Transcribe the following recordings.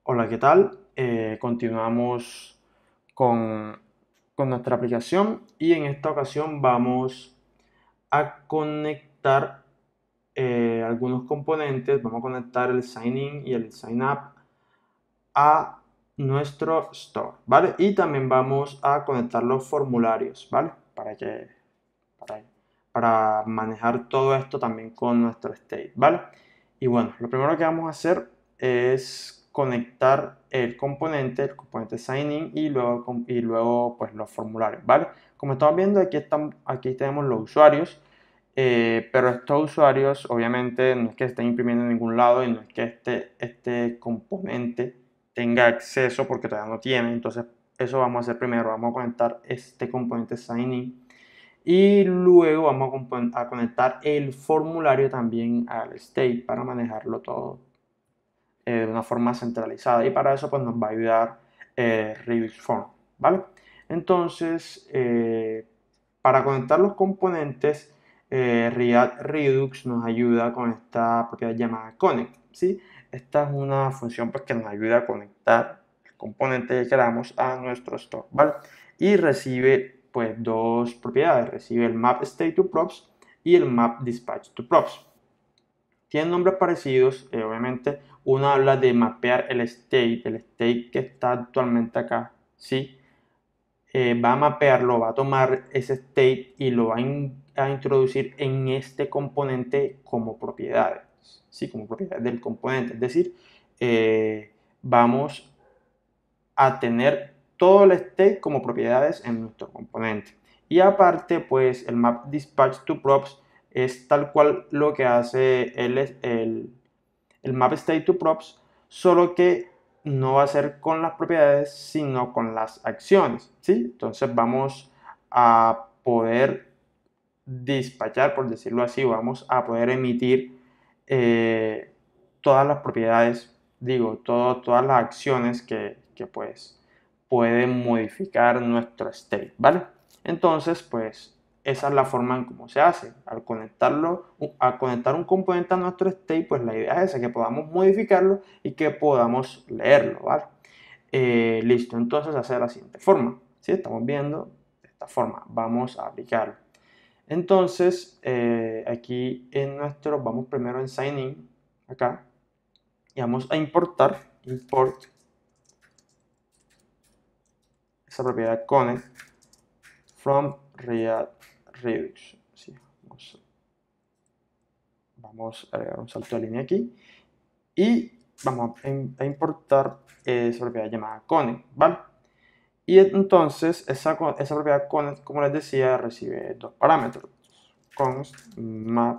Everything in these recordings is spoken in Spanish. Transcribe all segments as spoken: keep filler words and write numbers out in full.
Hola, ¿qué tal? Eh, continuamos con, con nuestra aplicación y en esta ocasión vamos a conectar eh, algunos componentes. Vamos a conectar el sign in y el sign up a nuestro store, ¿vale? Y también vamos a conectar los formularios, ¿vale? Para que, para, para manejar todo esto también con nuestro state, ¿vale? Y bueno, lo primero que vamos a hacer es conectar el componente, el componente sign-in y luego, y luego pues los formularios, ¿vale? Como estamos viendo, aquí, están, aquí tenemos los usuarios, eh, pero estos usuarios obviamente no es que estén imprimiendo en ningún lado y no es que este, este componente tenga acceso porque todavía no tiene. Entonces eso vamos a hacer primero, vamos a conectar este componente sign-in y luego vamos a conectar el formulario también al state para manejarlo todo eh, de una forma centralizada. Y para eso pues nos va a ayudar eh, Redux Form, ¿vale? Entonces, eh, para conectar los componentes, eh, React Redux nos ayuda con esta propiedad llamada connect, ¿sí? Esta es una función pues, que nos ayuda a conectar el componente que queramos a nuestro store, ¿vale? Y recibe pues dos propiedades, recibe el map state to props y el map dispatch to props. Tienen nombres parecidos, eh, obviamente uno habla de mapear el state, el state que está actualmente acá, ¿sí? Eh, va a mapearlo, va a tomar ese state y lo va a, in, a introducir en este componente como propiedades, ¿sí? Como propiedades del componente, es decir, eh, vamos a tener todo el state como propiedades en nuestro componente. Y aparte, pues el map dispatch to props es tal cual lo que hace el, el, el map state to props, solo que no va a ser con las propiedades, sino con las acciones, ¿sí? Entonces vamos a poder dispatchar, por decirlo así, vamos a poder emitir eh, todas las propiedades, digo, todo, todas las acciones que, que pues pueden modificar nuestro state, ¿vale? Entonces, pues esa es la forma en cómo se hace. Al conectarlo, al conectar un componente a nuestro state, pues la idea es esa, que podamos modificarlo y que podamos leerlo, ¿vale? Eh, listo, entonces hace de la siguiente forma, ¿sí? Estamos viendo de esta forma, vamos a aplicarlo. Entonces, eh, aquí en nuestro, vamos primero en sign in, acá, y vamos a importar, import, esa propiedad connect from React Redux. Sí, vamos, vamos a agregar un salto de línea aquí y vamos a importar esa propiedad llamada connect, ¿vale? Y entonces esa, esa propiedad connect, como les decía, recibe dos parámetros, const map,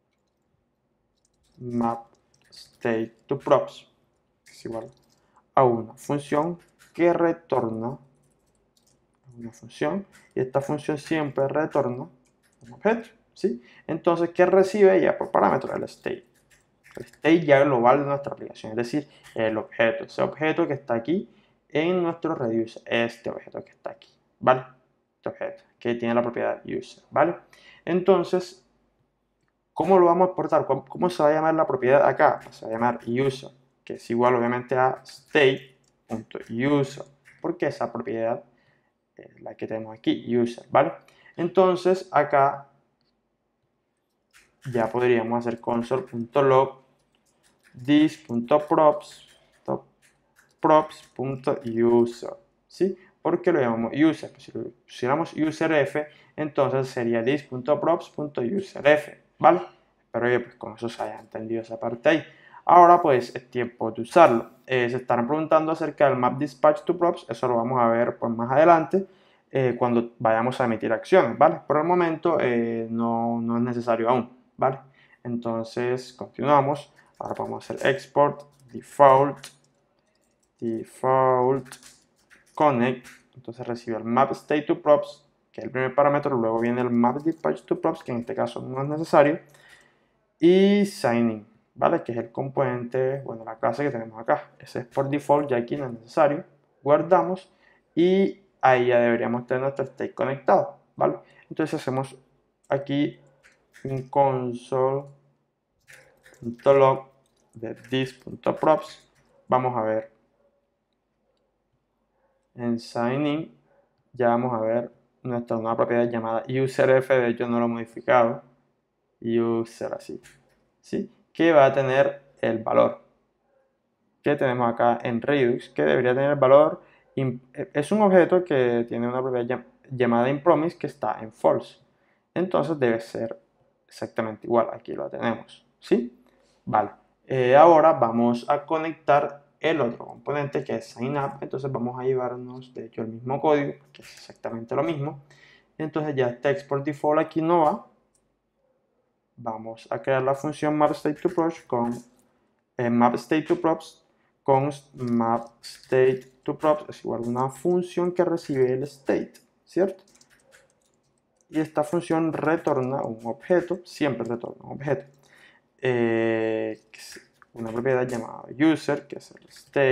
map state to props, es igual a una función que retorna una función y esta función siempre retorna un objeto, ¿sí? Entonces, ¿qué recibe ya por parámetro? El state. El state ya global de nuestra aplicación, es decir, el objeto, ese objeto que está aquí en nuestro reducer, este objeto que está aquí, ¿vale? Este objeto que tiene la propiedad user, ¿vale? Entonces, ¿cómo lo vamos a exportar? ¿Cómo se va a llamar la propiedad acá? Se va a llamar user, que es igual obviamente a state.user, porque esa propiedad es la que tenemos aquí, user, ¿vale? Entonces acá ya podríamos hacer console.log this.props props.user, ¿sí? Porque lo llamamos user. Si lo pusiéramos userf, entonces sería this.props.userf, ¿vale? Pero oye, pues con eso se haya entendido esa parte ahí. Ahora pues es tiempo de usarlo. Eh, se estarán preguntando acerca del map dispatch to props, eso lo vamos a ver pues más adelante eh, cuando vayamos a emitir acciones, ¿vale? Por el momento eh, no, no es necesario aún, ¿vale? Entonces continuamos. Ahora podemos hacer export default default connect, entonces recibe el map state to props, que es el primer parámetro, luego viene el map dispatch to props, que en este caso no es necesario, y signing, ¿vale? Que es el componente, bueno, la clase que tenemos acá. Ese es por default, ya aquí no es necesario. Guardamos y ahí ya deberíamos tener nuestro state conectado, ¿vale? Entonces hacemos aquí un console.log de this.props. Vamos a ver en sign in, ya vamos a ver nuestra nueva propiedad llamada userF, de hecho no lo he modificado, user así, ¿sí? Que va a tener el valor que tenemos acá en Redux, que debería tener el valor, es un objeto que tiene una propiedad llamada impromise que está en false, entonces debe ser exactamente igual, aquí lo tenemos, ¿sí? Vale, eh, ahora vamos a conectar el otro componente que es signup, entonces vamos a llevarnos de hecho el mismo código, que es exactamente lo mismo, entonces ya este export default aquí no va, vamos a crear la función mapStateToProps con eh, mapStateToProps con mapStateToProps es igual a una función que recibe el state, ¿cierto? Y esta función retorna un objeto, siempre retorna un objeto, eh, una propiedad llamada user, que es el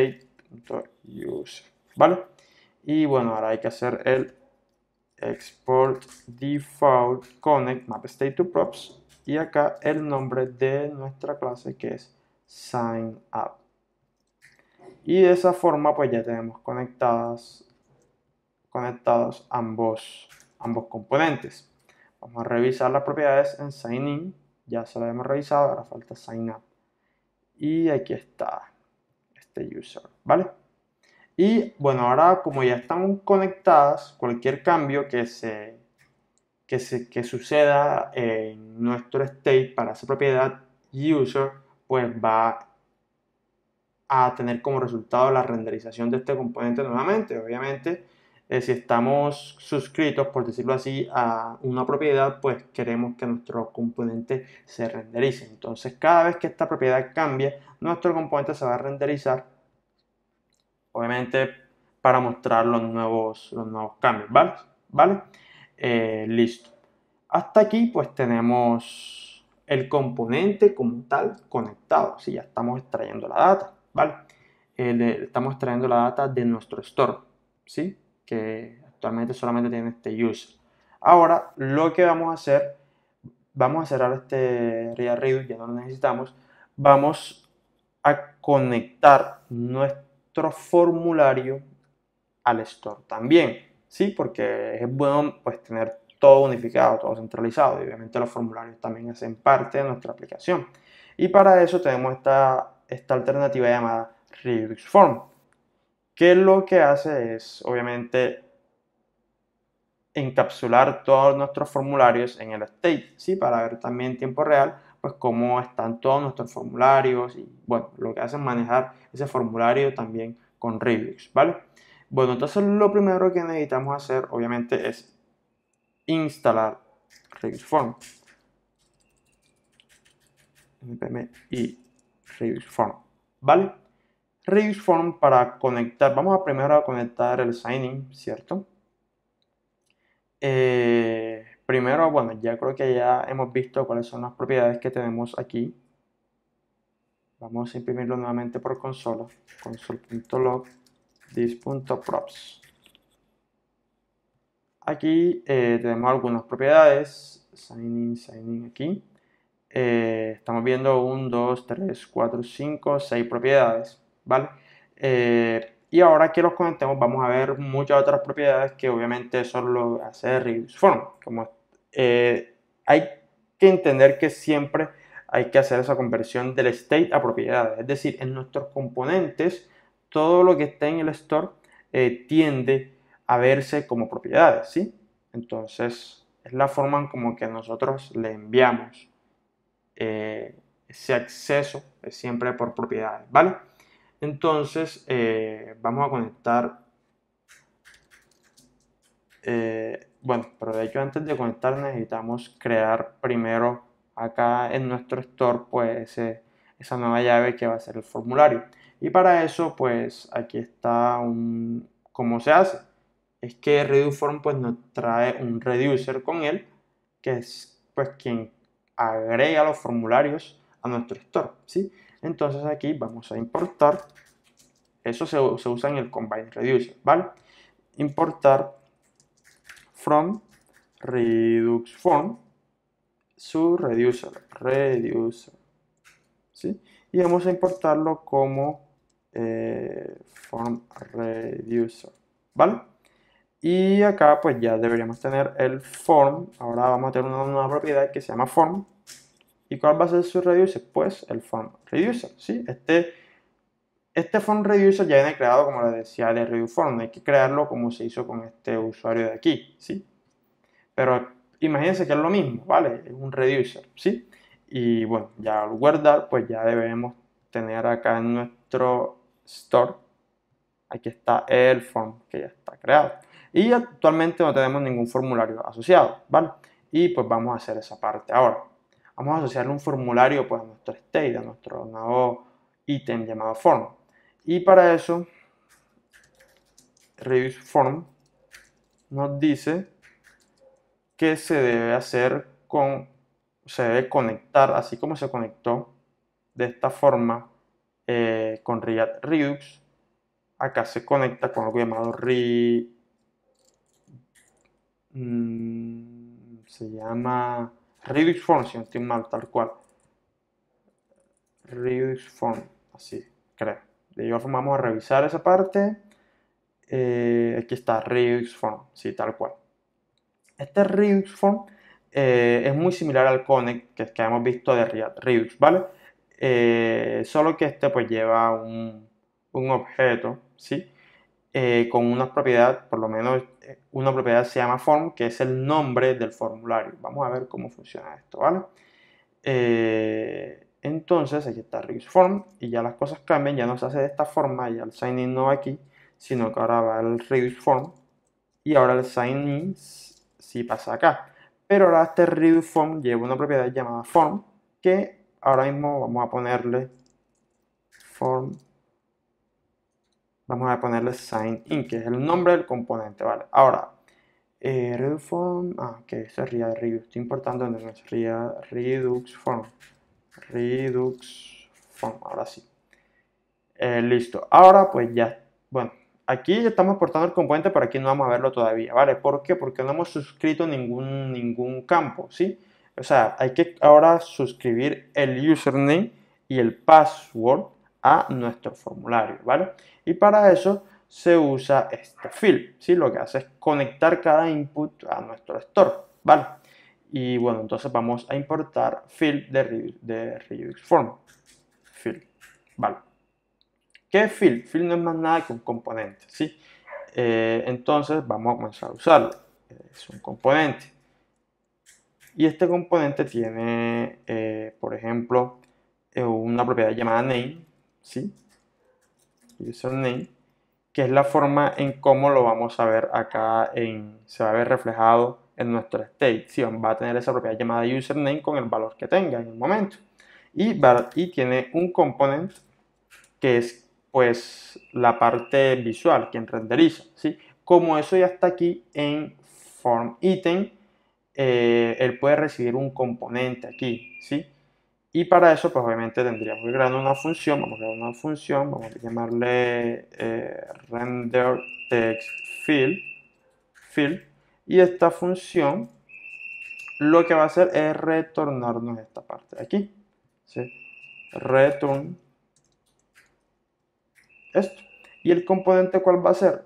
state.user, ¿vale? Y bueno, ahora hay que hacer el export default connect mapStateToProps y acá el nombre de nuestra clase que es signup. Y de esa forma pues ya tenemos conectadas, conectados ambos, ambos componentes. Vamos a revisar las propiedades en signin, ya se las hemos revisado, ahora falta signup. Y aquí está este user, ¿vale? Y bueno, ahora como ya están conectadas, cualquier cambio que se, que se que suceda en nuestro state para esa propiedad user, pues va a tener como resultado la renderización de este componente nuevamente. Obviamente, eh, si estamos suscritos, por decirlo así, a una propiedad, pues queremos que nuestro componente se renderice. Entonces, cada vez que esta propiedad cambie, nuestro componente se va a renderizar, obviamente, para mostrar los nuevos, los nuevos cambios, ¿vale? ¿Vale? Eh, listo. Hasta aquí, pues tenemos el componente como tal conectado. Si ya estamos extrayendo la data, ¿vale? Eh, estamos extrayendo la data de nuestro store, ¿sí? Que actualmente solamente tiene este user. Ahora, lo que vamos a hacer, vamos a cerrar este Redux, ya no lo necesitamos. Vamos a conectar nuestro formulario al store también, ¿sí? Porque es bueno pues tener todo unificado, todo centralizado, y obviamente los formularios también hacen parte de nuestra aplicación. Y para eso tenemos esta, esta alternativa llamada Redux Form, que lo que hace es obviamente encapsular todos nuestros formularios en el state, ¿sí? Para ver también en tiempo real pues cómo están todos nuestros formularios y bueno, lo que hace es manejar ese formulario también con Redux, ¿vale? Bueno, entonces lo primero que necesitamos hacer obviamente es instalar Redux Form. npm y Redux Form, ¿vale? Redux Form para conectar, vamos a primero a conectar el signing, ¿cierto? Eh, primero, bueno, ya creo que ya hemos visto cuáles son las propiedades que tenemos aquí. Vamos a imprimirlo nuevamente por consola, console.log this.props. Aquí eh, tenemos algunas propiedades, sign in, sign in aquí. Eh, estamos viendo uno, dos, tres, cuatro, cinco, seis propiedades, ¿vale? Eh, y ahora que los conectemos vamos a ver muchas otras propiedades que obviamente solo lo hace Redux Form. Como, eh, hay que entender que siempre hay que hacer esa conversión del state a propiedades, es decir, en nuestros componentes todo lo que está en el store eh, tiende a verse como propiedades, ¿sí? Entonces es la forma en como que nosotros le enviamos eh, ese acceso es siempre por propiedades, ¿vale? Entonces eh, vamos a conectar eh, bueno, pero de hecho antes de conectar necesitamos crear primero acá en nuestro store pues ese, esa nueva llave que va a ser el formulario, y para eso pues aquí está un cómo se hace. Es que Redux Form pues nos trae un reducer con él que es pues quien agrega los formularios a nuestro store, ¿sí? Entonces aquí vamos a importar, eso se, se usa en el Combine Reducer, ¿vale? Importar from Redux Form su reducer, reducer, ¿sí? Y vamos a importarlo como eh, form reducer, ¿vale? Y acá pues ya deberíamos tener el form. Ahora vamos a tener una nueva propiedad que se llama form. ¿Y cuál va a ser su reducer? Pues el form reducer, ¿sí? Este, este form reducer ya viene creado, como les decía, de reduce form. No hay que crearlo como se hizo con este usuario de aquí, ¿sí? Pero imagínense que es lo mismo, ¿vale? Es un reducer, ¿sí? Y bueno, ya al guardar, pues ya debemos tener acá en nuestro store, aquí está el form que ya está creado. Y actualmente no tenemos ningún formulario asociado, ¿vale? Y pues vamos a hacer esa parte ahora. Vamos a asociarle un formulario pues a nuestro state, a nuestro nuevo ítem llamado form. Y para eso, reduce form nos dice que se debe hacer con, se debe conectar, así como se conectó de esta forma eh, con React Redux, acá se conecta con algo llamado re, mmm, se llama Redux Form, si no estoy mal, tal cual. Redux Form, así, creo. De igual forma vamos a revisar esa parte. Eh, aquí está Redux Form, sí, tal cual. Este Redux Form eh, es muy similar al Connect que, que hemos visto de Redux, ¿vale? Eh, solo que este pues lleva un, un objeto, ¿sí? Eh, con una propiedad, por lo menos eh, una propiedad se llama form, que es el nombre del formulario. Vamos a ver cómo funciona esto, ¿vale? Eh, entonces, aquí está Redux Form y ya las cosas cambian, ya no se hace de esta forma, ya el sign in no va aquí, sino que ahora va el Redux Form y ahora el sign in sí pasa acá. Pero ahora este Redux Form lleva una propiedad llamada form que ahora mismo vamos a ponerle form, vamos a ponerle sign in, que es el nombre del componente, ¿vale? Ahora, eh, Redux Form, ah, que eso es React Redux, estoy importando donde no es React Redux Form, Redux Form, ahora sí. Eh, listo, ahora pues ya, bueno, aquí ya estamos portando el componente, pero aquí no vamos a verlo todavía, ¿vale? ¿Por qué? Porque no hemos suscrito ningún, ningún campo, ¿sí? O sea, hay que ahora suscribir el username y el password a nuestro formulario, ¿vale? Y para eso se usa este field, ¿sí? Lo que hace es conectar cada input a nuestro store, ¿vale? Y bueno, entonces vamos a importar field de, de Redux Form, field, ¿vale? ¿Qué es field? Field no es más nada que un componente, ¿sí? Eh, entonces vamos a comenzar a usarlo. Es un componente. Y este componente tiene, eh, por ejemplo, eh, una propiedad llamada name, ¿sí? Username, que es la forma en cómo lo vamos a ver acá, en, se va a ver reflejado en nuestro state. ¿Sí? Va a tener esa propiedad llamada username con el valor que tenga en el momento. Y, y tiene un componente que es pues la parte visual, quien renderiza, ¿sí? Como eso ya está aquí en form item, eh, él puede recibir un componente aquí, ¿sí? Y para eso, pues obviamente tendríamos que crear una función, vamos a crear una función, vamos a llamarle eh, render text field, field, y esta función lo que va a hacer es retornarnos esta parte de aquí, ¿sí? Return esto. ¿Y el componente cuál va a ser?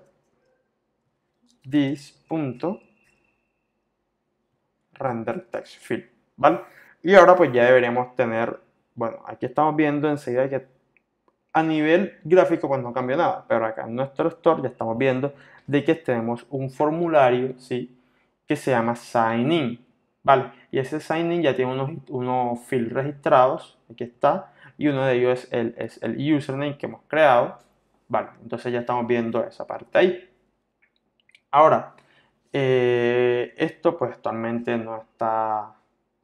This.renderTextField, ¿vale? Y ahora pues ya deberíamos tener, bueno, aquí estamos viendo enseguida que a nivel gráfico pues no cambia nada, pero acá en nuestro store ya estamos viendo de que tenemos un formulario, ¿sí? Que se llama sign in, ¿vale? Y ese sign in ya tiene unos, unos fields registrados, aquí está, y uno de ellos es el, es el username que hemos creado, ¿vale? Entonces ya estamos viendo esa parte ahí. Ahora, eh, esto pues actualmente no está,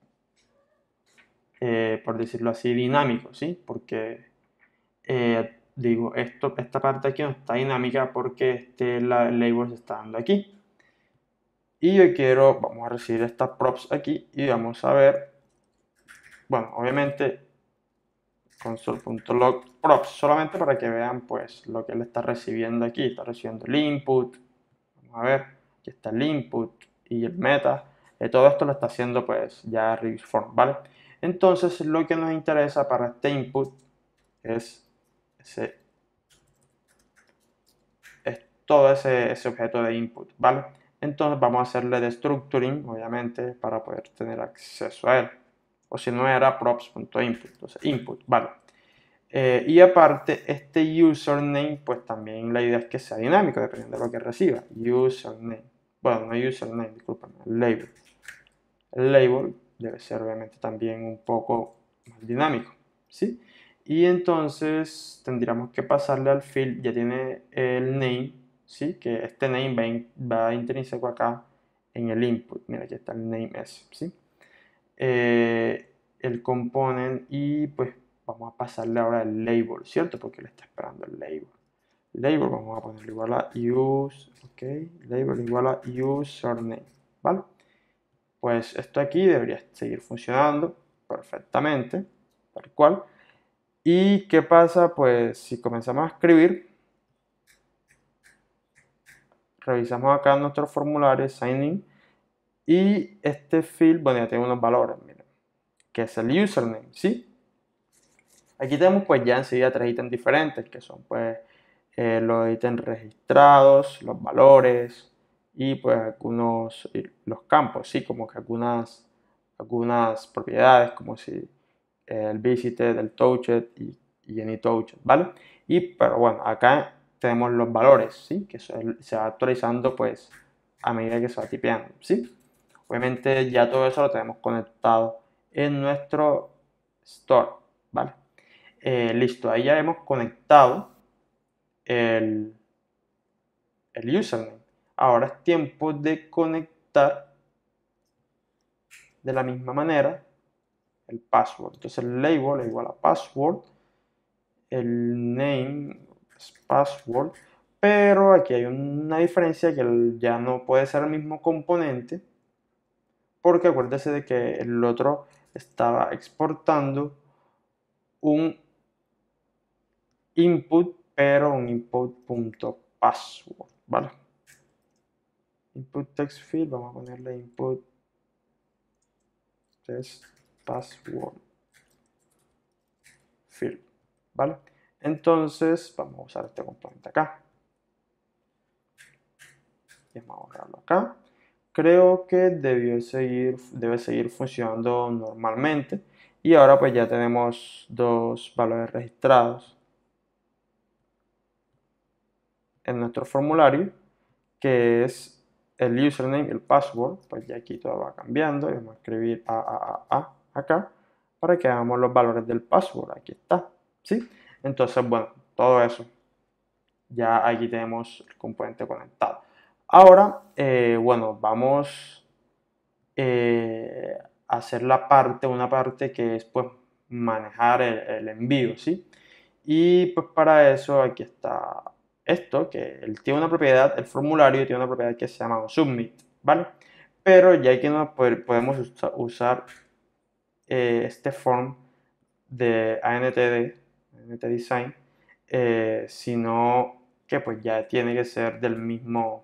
eh, por decirlo así, dinámico, ¿sí? Porque, eh, digo, esto, esta parte aquí no está dinámica porque este la, label se está dando aquí. Y yo quiero, vamos a recibir estas props aquí y vamos a ver, bueno, obviamente console.log props, solamente para que vean pues lo que él está recibiendo aquí, está recibiendo el input, vamos a ver, aquí está el input y el meta, eh, todo esto lo está haciendo pues ya Redux Form, ¿vale? Entonces lo que nos interesa para este input es ese, todo ese, ese objeto de input, ¿vale? Entonces vamos a hacerle destructuring, obviamente, para poder tener acceso a él. O si no era props.input, entonces input, ¿vale? Eh, y aparte, este username, pues también la idea es que sea dinámico, dependiendo de lo que reciba. Username. Bueno, no username, disculpen, label. El label debe ser obviamente también un poco más dinámico, ¿sí? Y entonces tendríamos que pasarle al field, ya tiene el name, ¿sí? Que este name va, in, va intrínseco acá en el input. Mira, aquí está el name s, ¿sí? Eh, el component y pues vamos a pasarle ahora el label, ¿cierto? Porque le está esperando el label. Label vamos a ponerle igual a use, ok, label igual a username, ¿vale? Pues esto aquí debería seguir funcionando perfectamente, tal cual. ¿Y qué pasa? Pues si comenzamos a escribir, revisamos acá nuestro formulario, sign in, y este field, bueno, ya tiene unos valores, miren, que es el username, ¿sí? Aquí tenemos pues ya enseguida tres ítems diferentes, que son pues eh, los ítems registrados, los valores y pues algunos, los campos, sí, como que algunas, algunas propiedades, como si eh, el visited, el touched y, y any touched, ¿vale? Y pero bueno, acá tenemos los valores, ¿sí? Que se, se va actualizando pues a medida que se va tipeando, ¿sí? Obviamente ya todo eso lo tenemos conectado en nuestro store, ¿vale? Eh, listo, ahí ya hemos conectado el, el username. Ahora es tiempo de conectar de la misma manera el password. Entonces el label es igual a password, el name es password, pero aquí hay una diferencia que ya no puede ser el mismo componente, porque acuérdese de que el otro estaba exportando un input, pero un input.password, ¿vale? Input text field, vamos a ponerle input text password field, ¿vale? Entonces vamos a usar este componente acá. Y vamos a borrarlo acá. Creo que debió seguir, debe seguir funcionando normalmente. Y ahora pues ya tenemos dos valores registrados en nuestro formulario, que es el username y el password. Pues ya aquí todo va cambiando. Y vamos a escribir a, a, a, a acá para que hagamos los valores del password. Aquí está, ¿sí? Entonces, bueno, todo eso. Ya aquí tenemos el componente conectado. Ahora, eh, bueno, vamos eh, a hacer la parte, una parte que es pues manejar el, el envío, ¿sí? Y pues para eso aquí está esto, que él tiene una propiedad, el formulario tiene una propiedad que se llama submit, ¿vale? Pero ya aquí no podemos usar eh, este form de A N T D, A N T Design, eh, sino que pues ya tiene que ser del mismo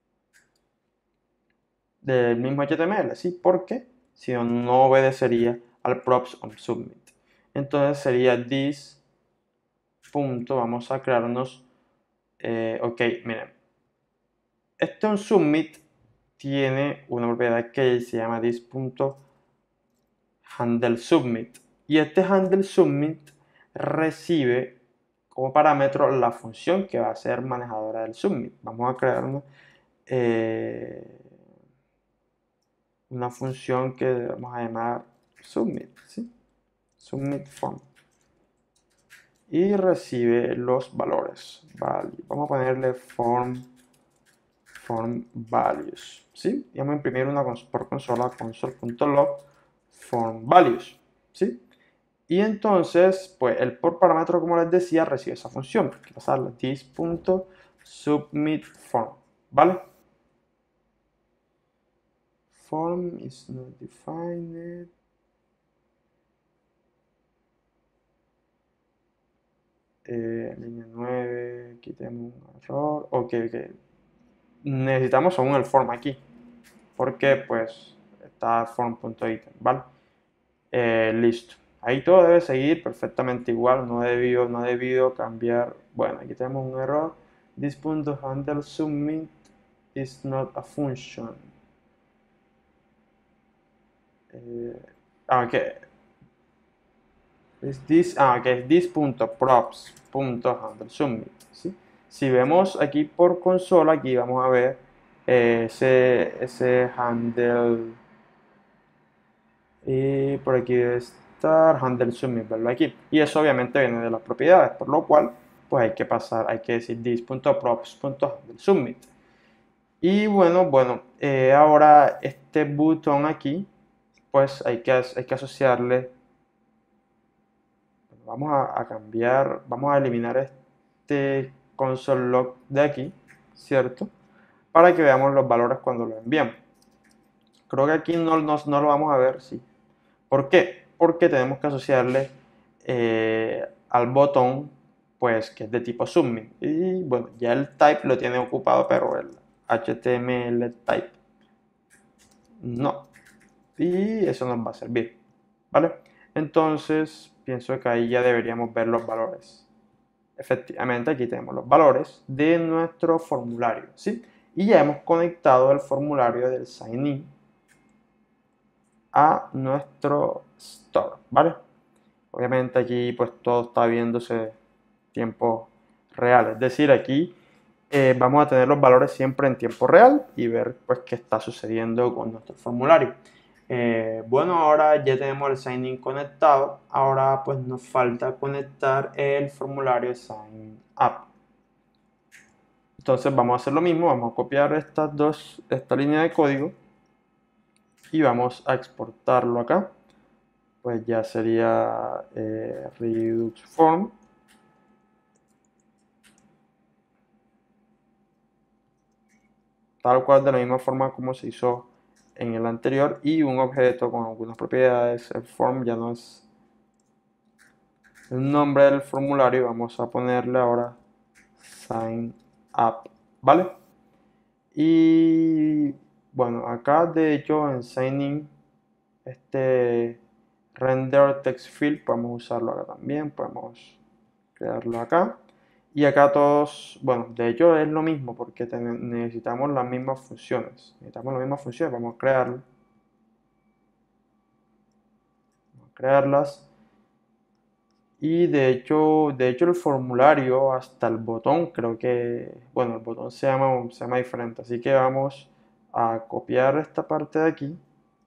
del mismo H T M L, ¿sí? Porque si no, no obedecería al props on submit. Entonces sería this punto, vamos a crearnos, eh, ok, miren, este on submit tiene una propiedad que se llama this punto handle submit, y este handle submit recibe como parámetro la función que va a ser manejadora del submit. Vamos a crear eh, una función que vamos a llamar submit, ¿sí? Submit form. Y recibe los valores. Value. Vamos a ponerle form, form values, ¿sí? Y vamos a imprimir una por consola console.log form values, ¿sí? Y entonces, pues el por parámetro, como les decía, recibe esa función. Hay que pasarle this.submitForm, ¿vale? Form is not defined. Eh, línea nueve, aquí tenemos un error. Ok, ok. Necesitamos aún el form aquí, porque pues está form.item, ¿vale? Eh, listo. Ahí todo debe seguir perfectamente igual, no he debido, no he debido cambiar. Bueno, aquí tenemos un error. this.handle submit is not a function. Eh, ok. Es this, ah, ok, es this.props.handle submit. ¿Sí? Si vemos aquí por consola, aquí vamos a ver eh, ese, ese handle. Y por aquí debe estar handle submit, verlo aquí. Y eso obviamente viene de las propiedades, por lo cual pues hay que pasar, hay que decir this.props.handle submit. Y bueno, bueno, eh, ahora este botón aquí, pues hay que, hay que asociarle, vamos a, a cambiar, vamos a eliminar este console log de aquí, ¿cierto? Para que veamos los valores cuando lo enviamos. Creo que aquí no, no, no lo vamos a ver, sí. ¿Por qué? Porque tenemos que asociarle eh, al botón, pues que es de tipo submit. Y bueno, ya el type lo tiene ocupado, pero el H T M L type no. Y eso nos va a servir, ¿vale? Entonces, pienso que ahí ya deberíamos ver los valores. Efectivamente, aquí tenemos los valores de nuestro formulario, ¿sí? Y ya hemos conectado el formulario del sign in a nuestro store, ¿vale? Obviamente aquí pues todo está viéndose tiempo real, es decir, aquí eh, vamos a tener los valores siempre en tiempo real y ver pues qué está sucediendo con nuestro formulario. Eh, bueno, ahora ya tenemos el sign in conectado, ahora pues nos falta conectar el formulario sign up. Entonces vamos a hacer lo mismo, vamos a copiar estas dos, esta línea de código y vamos a exportarlo acá. Pues ya sería eh, Redux form. Tal cual de la misma forma como se hizo en el anterior y un objeto con algunas propiedades. El form ya no es el nombre del formulario, vamos a ponerle ahora sign up, ¿vale? Y bueno, acá de hecho en sign in este render text field podemos usarlo acá también, podemos crearlo acá. Y acá todos, bueno, de hecho es lo mismo porque necesitamos las mismas funciones. Necesitamos las mismas funciones, vamos a crearlo. Vamos a crearlas. Y de hecho, de hecho el formulario hasta el botón, creo que, bueno, el botón se llama, se llama diferente. Así que vamos a copiar esta parte de aquí.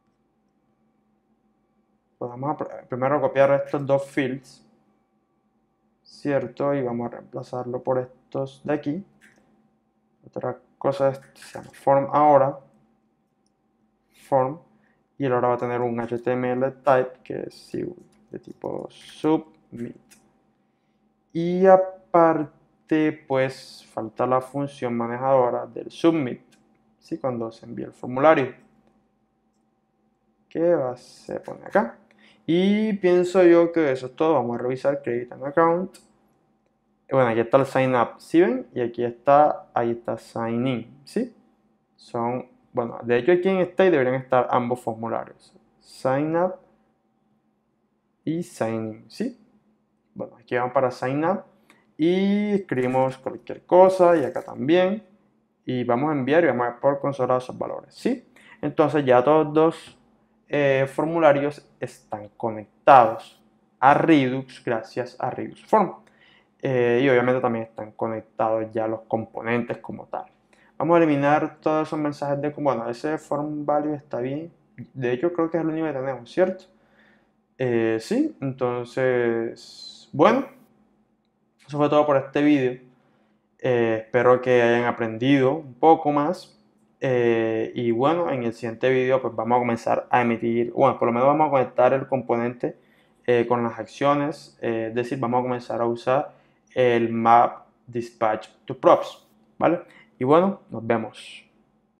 Pues vamos a primero copiar estos dos fields, ¿cierto? Y vamos a reemplazarlo por estos de aquí. Otra cosa es, se llama form ahora, form, y él ahora va a tener un H T M L type que es de tipo submit. Y aparte, pues falta la función manejadora del submit, ¿sí? Cuando se envía el formulario, que va, se pone acá. Y pienso yo que eso es todo. Vamos a revisar Create an Account. Bueno, aquí está el sign up, ¿sí ven? Y aquí está, ahí está sign in, ¿sí? Son, bueno, de hecho aquí en este deberían estar ambos formularios. Sign up y sign in, ¿sí? Bueno, aquí vamos para sign up y escribimos cualquier cosa y acá también. Y vamos a enviar y vamos a ver por consola esos valores, ¿sí? Entonces ya todos los eh, formularios están conectados a Redux gracias a Redux Form. Eh, y obviamente también están conectados ya los componentes como tal. Vamos a eliminar todos esos mensajes de, bueno, ese form value está bien. De hecho, creo que es el único que tenemos, ¿cierto? Eh, sí, entonces, bueno, eso fue todo por este vídeo. Eh, espero que hayan aprendido un poco más. Eh, y bueno, en el siguiente vídeo pues vamos a comenzar a emitir, bueno, por lo menos vamos a conectar el componente eh, con las acciones. Eh, es decir, vamos a comenzar a usar el map dispatch to props, ¿vale? Y bueno, nos vemos.